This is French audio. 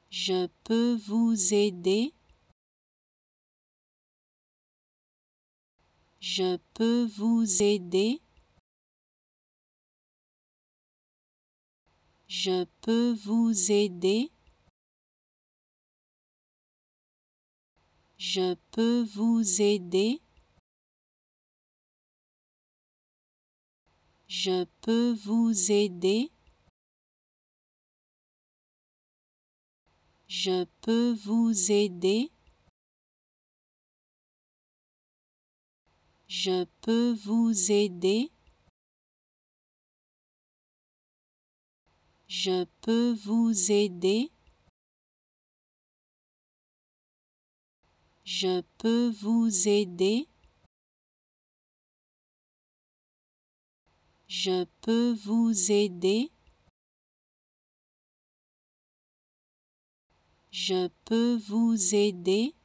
Je peux vous aider. Je peux vous aider. Je peux vous aider. Je peux vous aider. Je peux vous aider. Je peux vous aider. Je peux vous aider. Je peux vous aider. Je peux vous aider. Je peux vous aider. Je peux vous aider.